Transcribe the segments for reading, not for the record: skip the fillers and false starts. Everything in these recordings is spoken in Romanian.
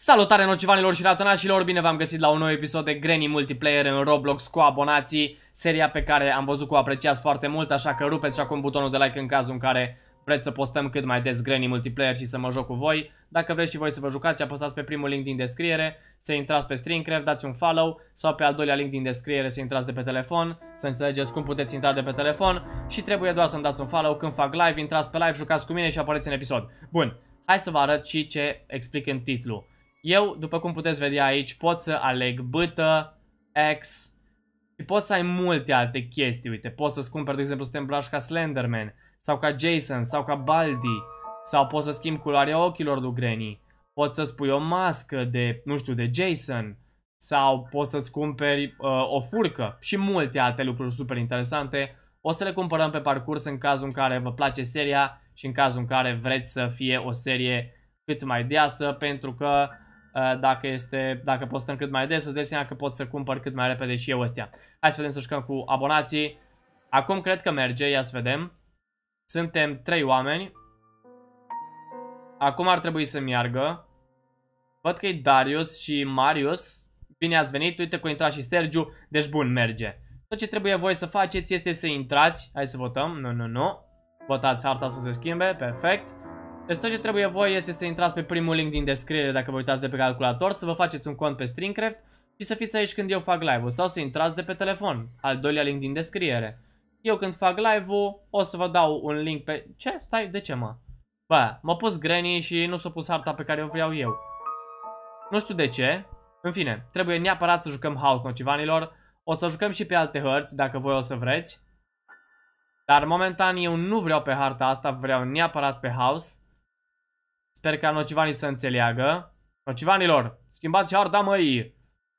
Salutare nocivanilor și ratonașilor, bine v-am găsit la un nou episod de Granny Multiplayer în Roblox cu abonații. Seria pe care am văzut că o apreciați foarte mult, așa că rupeți și acum butonul de like în cazul în care vreți să postăm cât mai des Granny Multiplayer și să mă joc cu voi. Dacă vreți și voi să vă jucați, apăsați pe primul link din descriere, să intrați pe StreamCraft, dați un follow sau pe al doilea link din descriere să intrați de pe telefon, să înțelegeți cum puteți intra de pe telefon și trebuie doar să-mi dați un follow când fac live, intrați pe live, jucați cu mine și apăreți în episod. Bun, hai să vă arăt și ce explic în titlu. Eu, după cum puteți vedea aici, pot să aleg bâtă, X și pot să ai multe alte chestii. Uite, pot să-ți cumperi, de exemplu, să te îmbraci ca Slenderman sau ca Jason sau ca Baldi sau poți să schimbi culoarea ochilor lui Granny. Poți să-ți pui o mască de, nu știu, de Jason sau poți să-ți cumperi o furcă și multe alte lucruri super interesante. O să le cumpărăm pe parcurs în cazul în care vă place seria și în cazul în care vreți să fie o serie cât mai deasă, pentru că dacă postăm cât mai des, îți dai seama că pot să cumpăr cât mai repede și eu ăstea. Hai să vedem, să jucăm cu abonații. Acum cred că merge, ia să vedem. Suntem 3 oameni. Acum ar trebui să meargă. Văd că e Darius și Marius. Bine ați venit, uite că a intrat și Sergiu. Deci bun, merge. Tot ce trebuie voi să faceți este să intrați. Hai să votăm, nu. Votați harta să se schimbe, perfect. Deci tot ce trebuie voi este să intrați pe primul link din descriere dacă vă uitați de pe calculator, să vă faceți un cont pe StreamCraft și să fiți aici când eu fac live-ul sau să intrați de pe telefon, al doilea link din descriere. Eu când fac live-ul o să vă dau un link pe... Ce? Stai, de ce mă? Bă, m-a pus Granny și nu s-a pus harta pe care o vreau eu. Nu știu de ce. În fine, trebuie neapărat să jucăm House, nocivanilor. O să jucăm și pe alte hărți dacă voi o să vreți. Dar momentan eu nu vreau pe harta asta, vreau neapărat pe House. Sper ca nocivanii să înțeleagă. Nocivanilor, schimbați harta, măi!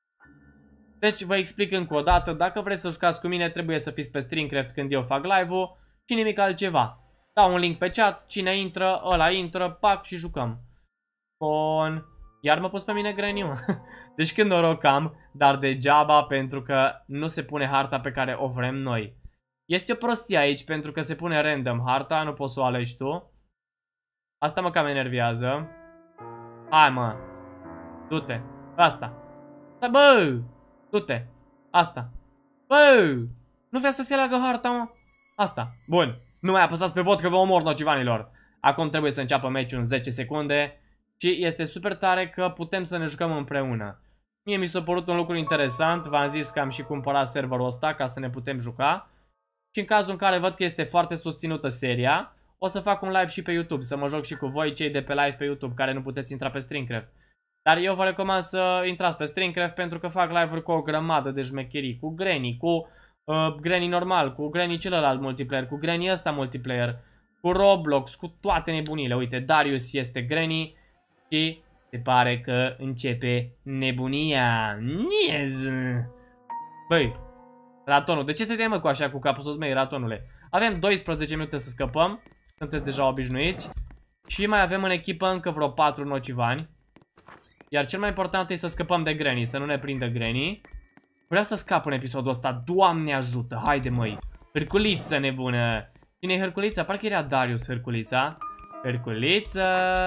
Deci vă explic încă o dată, dacă vreți să jucați cu mine, trebuie să fiți pe StreamCraft când eu fac live-ul și nimic altceva. Dau un link pe chat, cine intră, ăla intră, pac și jucăm. Bun. Iar m-a pus pe mine Granny, mă. Deci când noroc am, dar degeaba pentru că nu se pune harta pe care o vrem noi. Este o prostie aici pentru că se pune random harta, nu poți să o alegi tu. Asta mă cam enervează. Hai, mă. Du-te. Asta. Bă! Du-te. Asta. Bă! Nu vrea să se leagă harta, mă? Asta. Bun. Nu mai apăsați pe vot că vă omor, nocivanilor. Acum trebuie să înceapă meciul în 10 secunde. Și este super tare că putem să ne jucăm împreună. Mie mi s-a părut un lucru interesant. V-am zis că am și cumpărat serverul ăsta ca să ne putem juca. Și în cazul în care văd că este foarte susținută seria, o să fac un live și pe YouTube, să mă joc și cu voi, cei de pe live pe YouTube, care nu puteți intra pe StreamCraft. Dar eu vă recomand să intrați pe StreamCraft pentru că fac live-uri cu o grămadă de șmecherii, cu Granny, cu Granny normal, cu Granny celălalt multiplayer, cu Granny ăsta multiplayer, cu Roblox, cu toate nebunile. Uite, Darius este Granny și se pare că începe nebunia. Niez! Băi, ratonul, de ce se mă cu așa cu capul sus, mei, ratonule? Avem 12 minute să scăpăm. Sunteți deja obișnuiți. Și mai avem în echipă încă vreo 4 nocivani. Iar cel mai important este să scăpăm de Granny, să nu ne prindă Granny. Vreau să scap în episodul ăsta, Doamne ajută, haide măi. Hârculiță nebună. Cine e Hârculița? Parcă era Darius Hârculița. Hârculiță.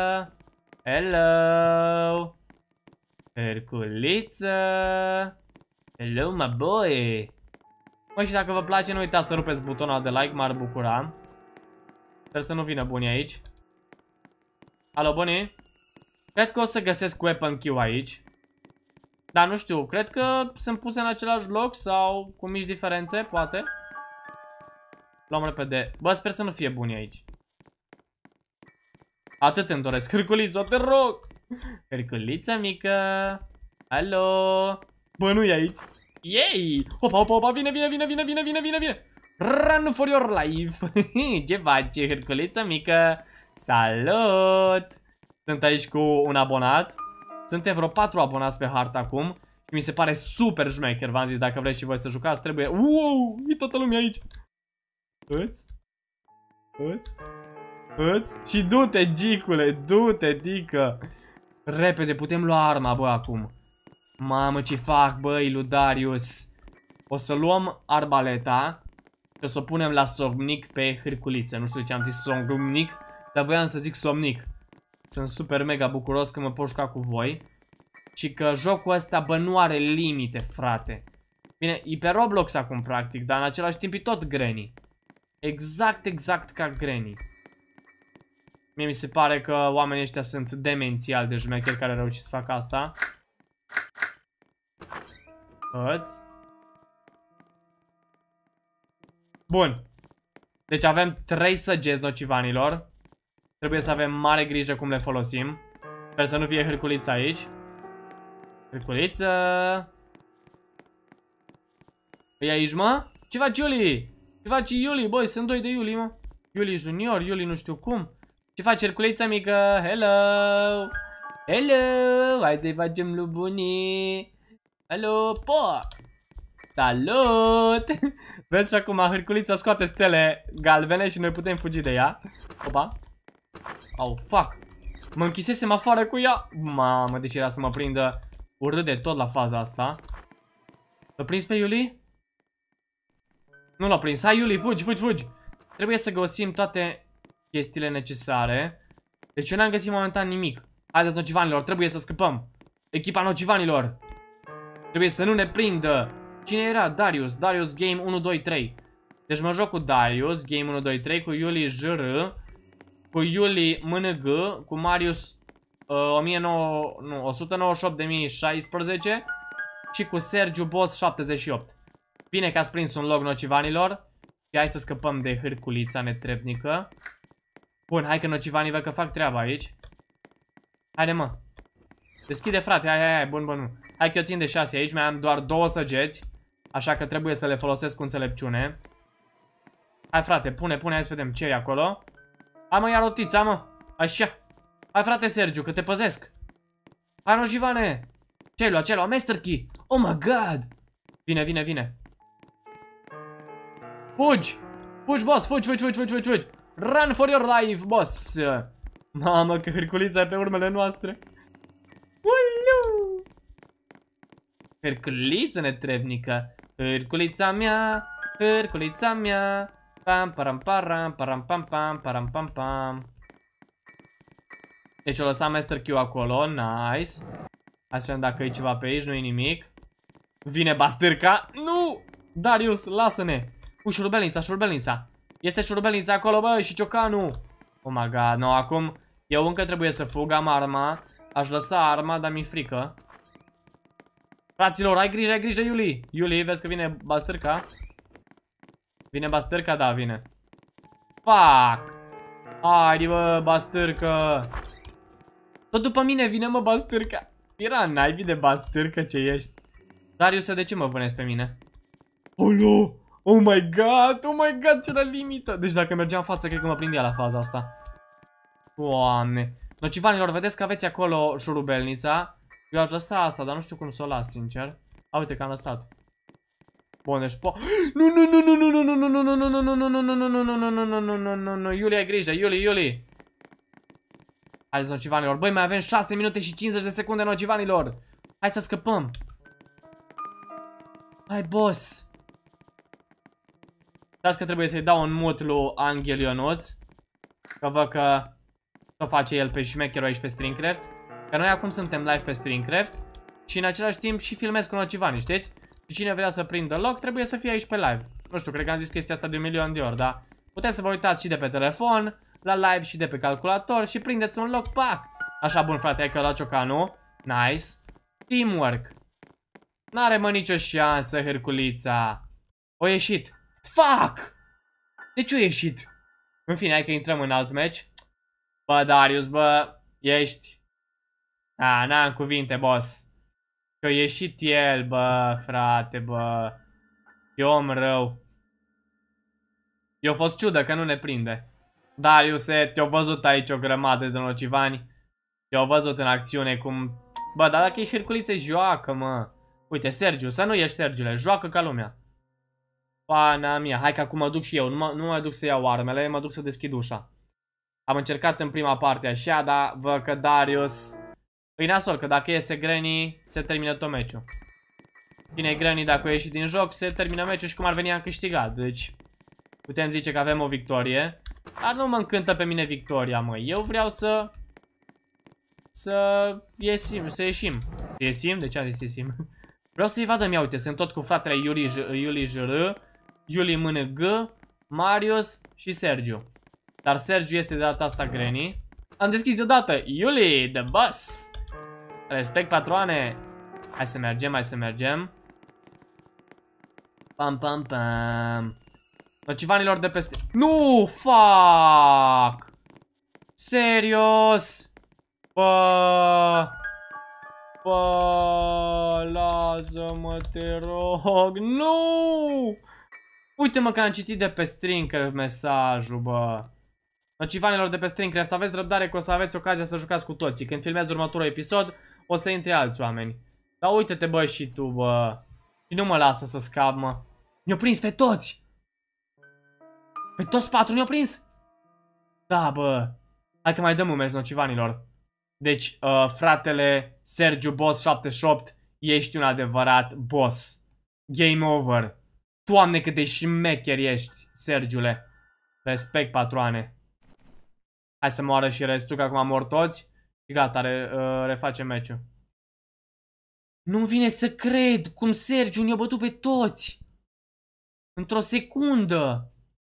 Hello. Hârculiță. Hello my boy. Măi, și dacă vă place, nu uitați să rupeți butonul de like, m-ar bucura. Sper să nu vină bunii aici. Alo, bunii? Cred că o să găsesc weapon queue aici. Dar nu știu, cred că sunt puse în același loc sau cu mici diferențe, poate. Luăm repede. Bă, sper să nu fie bunii aici. Atât îmi doresc. Hârculiță, te rog! Hârculița mică. Alo? Bă, nu e aici. Yay! Opa, vine! Run for your life! Ce faci, hârculiță mică? Salut! Sunt aici cu un abonat. Suntem vreo 4 abonați pe hartă acum. Și mi se pare super șmecher. V-am zis, dacă vreți și voi să jucați, trebuie... Wow! E toată lumea aici! Îți? Și du-te, Gicule! Du-te, Dică! Repede, putem lua arma, bă, acum. Mamă, ce fac, băi, lui Darius. O să luăm arbaleta și o să o punem la somnic pe hârculiță. Nu știu de ce am zis somnic, dar voiam să zic somnic. Sunt super mega bucuros că mă pot juca cu voi. și că jocul ăsta, bă, nu are limite, frate. Bine, e pe Roblox acum, practic, dar în același timp e tot Granny. Exact ca Granny. Mie mi se pare că oamenii ăștia sunt demențiali de șmecheri care reușesc să facă asta. Hăți. Bun. Deci avem 3 săgeți, nocivanilor. Trebuie să avem mare grijă cum le folosim. Sper să nu fie hârculiță aici. Hârculiță. E aici, mă? Ce faci, Iuli? Ce faci, Iuli? Băi, sunt 2 de Iuli, mă. Iuli Junior, Iuli nu știu cum. Ce faci, hârculița mică? Hello! Hello! Hai să-i facem lui bunii. Hello, po! Salut! Vezi și acum hârculița scoate stele galbene și noi putem fugi de ea. Opa! Au, fuck! Mă închisesem afară cu ea. Mamă, deci era să mă prindă. Urât de tot la faza asta. L-a prins pe Iuli? Nu l-a prins. Hai, Iuli, fugi, fugi, fugi. Trebuie să găsim toate chestiile necesare. Deci eu n-am găsit momentan nimic. Haideți, nocivanilor, trebuie să scăpăm. Echipa nocivanilor. Trebuie să nu ne prindă. Cine era? Darius. Darius Game 1, 2, 3. Deci mă joc cu Darius Game 1, 2, 3. Cu Iuli JR. Cu Iuli MNG. Cu Marius 198.016. Și cu Sergiu Boss 78. Bine că ați prins un loc, nocivanilor. Și hai să scăpăm de hârculița netrebnică. Bun, hai că nocivanii văd că fac treaba aici. Haide, mă. Deschide, frate, hai, bun, nu. Hai că eu țin de 6 aici, mai am doar 2 săgeți. Așa că trebuie să le folosesc cu înțelepciune. Hai, frate, pune, hai să vedem ce e acolo. Hai, mă, ia rotița, mă. Așa. Hai, frate, Sergiu, că te păzesc. Hai, nocivane. Ce-ai luat, Master Key. Oh my god. Vine. Fugi, boss, fugi. Run for your life, boss. Mamă, că hârculița e pe urmele noastre. Ulu! Hârculiță netrebnică. Hârculița mea. Pam, param, pam. Deci o lăsam Master Q acolo, nice. Hai să vedem dacă e ceva pe aici, nu e nimic. Vine bastârca. Nu! Darius, lasă-ne. Șurubelnița. Este șurubelnița acolo, bă, și ciocanul. Oh my god, no, acum eu încă trebuie să fug, am arma. Aș lăsa arma, dar mi-e frică. Fraților, ai grijă, Iuli. Iuli, vezi că vine bastârca. Vine bastârca, da, vine. Fuck. Haide, bă, bastârcă. Tot după mine vine, mă, bastârca. Era naibii de bastârcă ce ești. Darius, de ce mă vânezi pe mine? Olo! Oh my god, ce la limită. Deci dacă mergeam în față, cred că mă prindea la faza asta. Doamne. Nocivanilor, vedeți că aveți acolo șurubelnița. Eu aș lăsa asta, dar nu știu cum să o las, sincer. A, uite că am lăsat. Bun, deci nu, Iuli, ai grijă, Iuli. Haideți, nocivanilor. Băi, mai avem 6 minute și 50 de secunde, nocivanilor. Hai să scăpăm. Hai, boss. Dați că trebuie să-i dau un mut lui Anghel Ionuț. Că văd că face el pe șmecherul aici pe Streamcraft. Că noi acum suntem live pe Streamcraft. Și în același timp și filmez cu nocivani, știți? Și cine vrea să prindă loc trebuie să fie aici pe live. Nu știu, cred că am zis chestia asta de 1.000.000 de ori, dar puteți să vă uitați și de pe telefon, la live și de pe calculator și prindeți un loc, pac! Așa, bun, frate, ai că la ciocanul. Nice. Teamwork. N-are, mă, nicio șansă, hârculița. O ieșit. Fuck! De ce o ieșit? În fine, hai că intrăm în alt match. Bă, Darius, bă, ești... n-am cuvinte, boss. Și-o ieșit el, bă, frate, bă. E om rău. I-a fost ciudă că nu ne prinde. Dariuse, te-au văzut aici o grămadă de nocivani. Te-au văzut în acțiune cum... Bă, dar dacă ești hârculiță, joacă, mă. Uite, Sergiu, să nu ieși, Sergiule, joacă ca lumea. Pana mea, hai că acum mă duc și eu, nu mă duc să iau armele, mă duc să deschid ușa. Am încercat în prima parte așa, dar văd că Darius... Păi nasol, că dacă iese Granny, se termină tot meciul. Cine e Granny, dacă o ieși din joc, se termină meciul și cum ar veni am câștigat. Deci, putem zice că avem o victorie. Dar nu mă încântă pe mine victoria, măi. Eu vreau să ieșim. Să Iesim? De ce a zis iesim? Vreau să-i vadă, ia uite, sunt tot cu fratele Iuli Jr, Iuli MNG, Marius și Sergiu. Dar Sergiu este de data asta Granny. Am deschis deodată, Iuli, the boss. Respect, patroane. Hai să mergem, hai să mergem. Pam, pam, pam. Nocivanilor de peste... Nu, fuck! Serios? Bă, lasă-mă, te rog. Nu! Uite-mă că am citit de pe Stringcraft mesajul, bă. Nocivanilor de pe Stringcraft, aveți răbdare că o să aveți ocazia să jucați cu toții. Când filmez următorul episod, o să intre alți oameni. Dar uite-te, bă, și tu, bă. Și nu mă lasă să scap, mă. Ne-au prins pe toți! Pe toți 4 ne-au prins? Da, bă. Hai că mai dăm un meci, nocivanilor. Deci, fratele Sergiu Boss 78, ești un adevărat boss. Game over. Doamne, cât de șmecher ești, Sergiule. Respect, patroane. Hai să moară și restul, că acum mor toți. Și gata, refacem meciul. Nu vine să cred cum Sergiu ne-a bătut pe toți. Într-o secundă.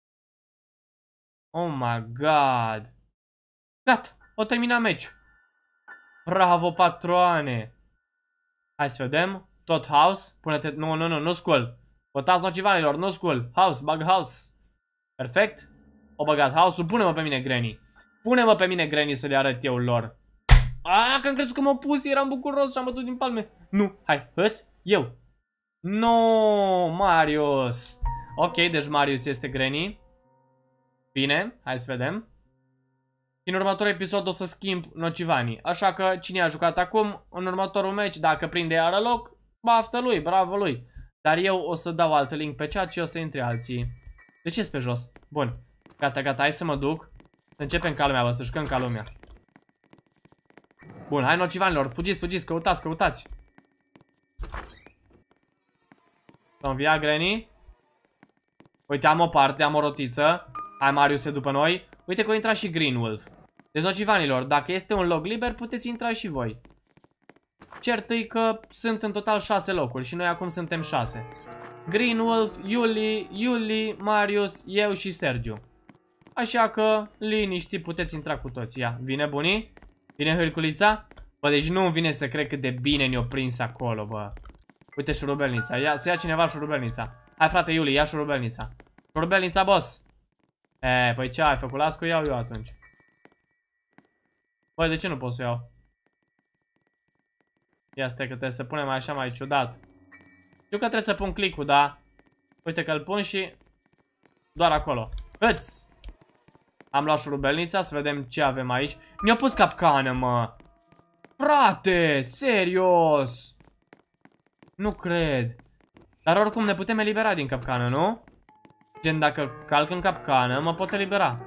Oh my god. Gata, o terminat meciul. Bravo, patroane. Hai să vedem. Tot house. Pune-te... Nu scol. Votați nocivanilor, nu scol. House, bag house. Perfect. O băgat house-ul. Pune-mă pe mine, Granny. Pune-mă pe mine, Granny, să le arăt eu lor. Că am crezut că m-au pus, eram bucuros și am bătut din palme. Nu, hai, hăți, eu. No, Marius. Ok, deci Marius este Granny. Bine, hai să vedem. Și în următorul episod o să schimb nocivanii. Așa că cine a jucat acum, în următorul meci, dacă prinde iară loc, baftă lui, bravo lui. Dar eu o să dau alt link pe chat și o să intre alții. De ce pe jos? Bun, gata, gata, hai să mă duc. Să începem ca lumea, bă, să jucăm ca lumea. Bun, hai nocivanilor, fugiți, fugiți, căutați, căutați. S-a înviat Granny. Uite, am o parte, am o rotiță. Hai, Marius e după noi. Uite că a intrat și Green Wolf. Deci, nocivanilor, dacă este un loc liber, puteți intra și voi. Cert-i că sunt în total 6 locuri și noi acum suntem 6. Green Wolf, Iuli, Marius, eu și Sergiu. Așa că, liniști, puteți intra cu toți. Ia, vine bunii? Vine hârculița? Bă, deci nu-mi vine să cred cât de bine ne-o prins acolo, bă. Uite șurubelnița, să ia cineva șurubelnița. Hai, frate Iuli, ia șurubelnița. Șurubelnița, boss. Păi ce ai făcut? Las că iau eu atunci. Băi, de ce nu pot să iau? Ia stai că trebuie să punem așa mai ciudat. Știu că trebuie să pun click-ul, da? Uite că îl pun și... doar acolo. Hăți! Am luat șurubelnița, să vedem ce avem aici. Mi-a pus capcană, mă! Frate! Serios! Nu cred. Dar oricum ne putem elibera din capcană, nu? Gen, dacă calc în capcană, mă pot elibera.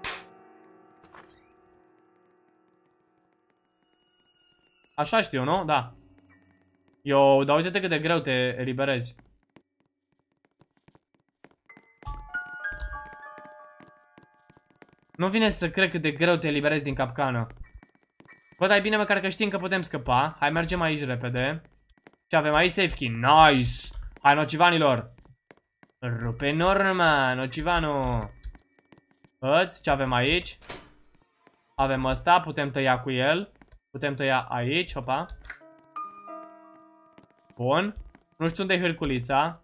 Așa știu, nu? Da. Yo, dar uite-te cât de greu te eliberezi. Nu vine să cred cât de greu te eliberezi din capcană. Bă, dai bine măcar că știm că putem scăpa. Hai, mergem aici repede. Ce avem aici? Safe key. Nice! Hai, nocivanilor! Rupe norma, nocivanu. Hăți, ce avem aici? Avem ăsta, putem tăia cu el. Putem tăia aici, opa. Bun. Nu știu unde e hârculița.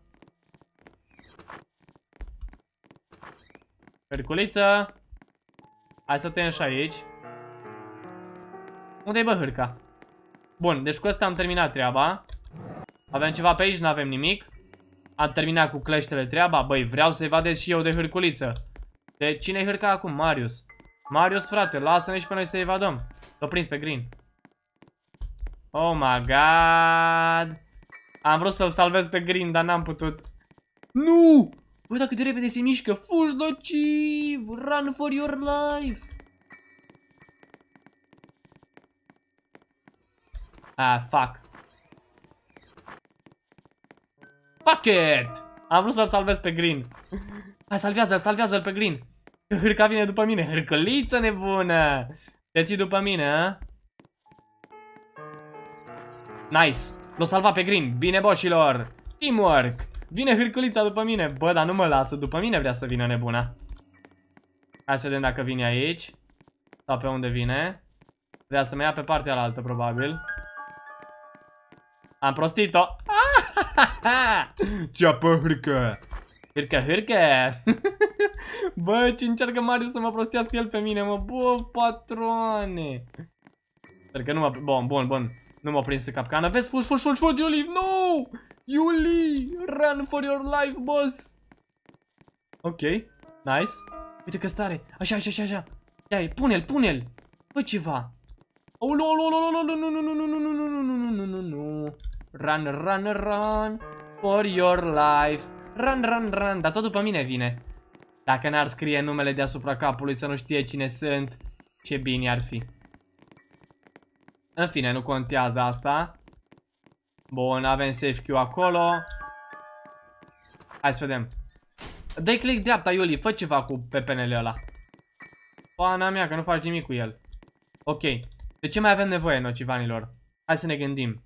Hârculiță. Hai să tăiem și aici. Unde e, bă, hârca? Bun, deci cu asta am terminat treaba. Avem ceva pe aici, nu avem nimic. Am terminat cu cleștele treaba. Băi, vreau să evadez și eu de hârculiță. De cine-i hârca acum? Marius. Marius, frate, lasă-ne și pe noi să evadăm. L-o prins pe Green. Oh my god. Am vrut să-l salvez pe Green, dar n-am putut. Nu! Băi, dacă de repede se mișcă. Fugi, nociv! Run for your life! Fuck. Fuck it! Am vrut să-l salvez pe Green. Hai, salvează-l, salvează-l pe Green. Hârca vine după mine. Hârcăliță nebună! Te ții după mine, a? Nice. L-o salvat pe Green. Bine, boșilor. Teamwork. Vine hârculița după mine. Bă, dar nu mă lasă. După mine vrea să vină nebuna. Hai să vedem dacă vine aici. Sau pe unde vine. Vrea să mă ia pe partea altă, probabil. Am prostit-o. Ți-a pe hârcă. Hârcă, hârcă. Bă, ce încearcă Marius să mă prostească el pe mine, mă. Bă, patroane. Sper că nu mă... Bun. Nu m-a prins în capcană. Vezi, fugi, Iuli. Nu! Iuli! Run for your life, boss. Ok, nice. Uite că stare. Așa. Ia-i, pune-l. Fă ceva. Nu. Run for your life. Run. Dar tot după mine vine. Dacă n-ar scrie numele deasupra capului să nu știe cine sunt, ce bine ar fi. În fine, nu contează asta. Bun, avem safe queue acolo. Hai să vedem. Dă-i click dreapta, Iuli, fă ceva cu pepenele ăla. Pana mea, că nu faci nimic cu el. Ok. De ce mai avem nevoie, nocivanilor? Hai să ne gândim.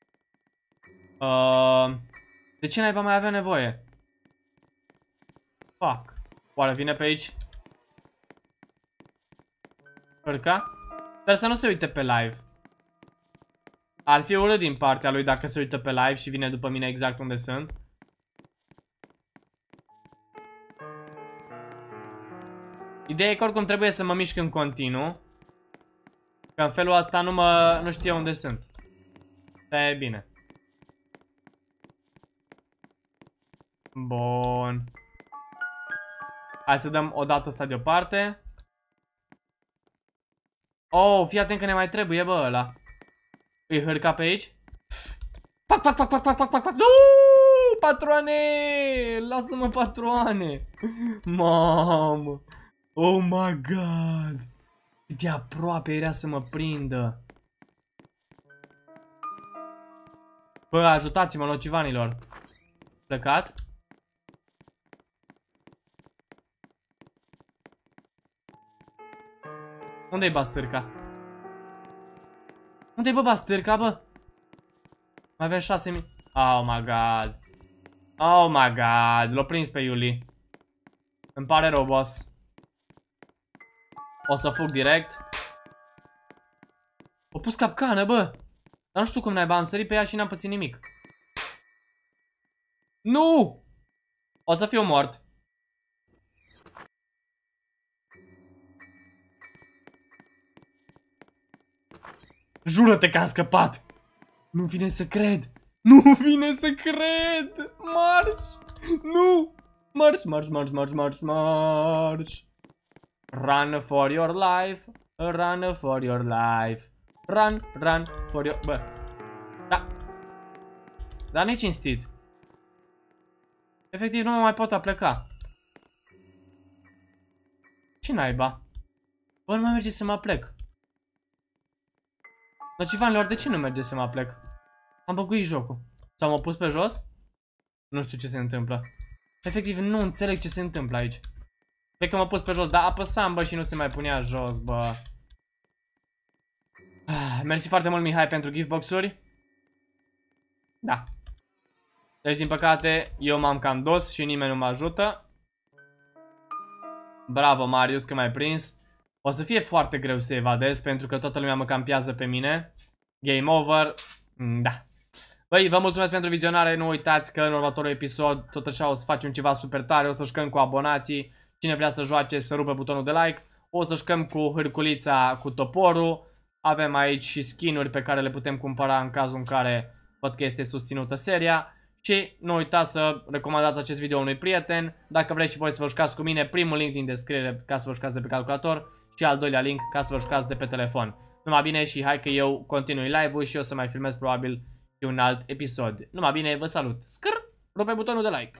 De ce naiba mai avem nevoie? Fuck. Oare vine pe aici? Urca? Sper să nu se uite pe live. Ar fi urât din partea lui dacă se uită pe live și vine după mine exact unde sunt. Ideea e că oricum trebuie să mă mișc în continuu. Că în felul ăsta nu știe unde sunt. Da, e bine. Bun. Hai să dăm o dată asta deoparte. Oh, fii atent că ne mai trebuie, bă, ăla. Îi hârca pe aici. Fac. Nu, patroane! Lasă-mă, patroane! Mamă! Oh my god! De aproape era să mă prindă. Bă, ajutați-mă, nocivanilor. Plecat. Unde-i bastârca? Unde-i, bă, bastârca, bă? Mai avem 6.000. Oh my god. Oh my god. L-o prins pe Iuli. Îmi pare rău, boss. O să fug direct. O pus capcană, bă. Dar nu știu cum naiba, am sărit pe ea și n-am pățit nimic. Nu! O să fiu mort. Jură-te că am scăpat. Nu vine să cred. Marș. Nu. Marș. Run for your life. Run for your life. Run for your... Bă. Da. Dar nu-i cinstit. Efectiv nu mă mai pot apleca. Ce naiba? Bă, nu mai merge să mă aplec. Nocivanilor, de ce nu merge să mă aplec? Am băguit jocul. Sau m-am pus pe jos? Nu știu ce se întâmplă. Efectiv nu înțeleg ce se întâmplă aici. Cred că m-am pus pe jos, dar apăsam, bă, și nu se mai punea jos, bă. Mersi foarte mult, Mihai, pentru giftbox-uri. Da. Deci, din păcate, eu m-am cam dos și nimeni nu mă ajută. Bravo, Marius, că m-ai prins. O să fie foarte greu să evadez, pentru că toată lumea mă campează pe mine. Game over. Da. Băi, vă mulțumesc pentru vizionare. Nu uitați că în următorul episod tot așa o să facem ceva super tare. O să jucăm cu abonații. Cine vrea să joace să rupă butonul de like. O să jucăm cu hârculița, cu toporul. Avem aici și skin-uri pe care le putem cumpăra în cazul în care văd că este susținută seria. Și nu uitați să recomandați acest video unui prieten. Dacă vreți și voi să vă jucați cu mine, primul link din descriere ca să vă jucați de pe calculator. Și al doilea link ca să vă jucați de pe telefon. Numai bine și hai că eu continui live-ul și o să mai filmez probabil și un alt episod. Numai bine, vă salut. Scâr, rupe butonul de like.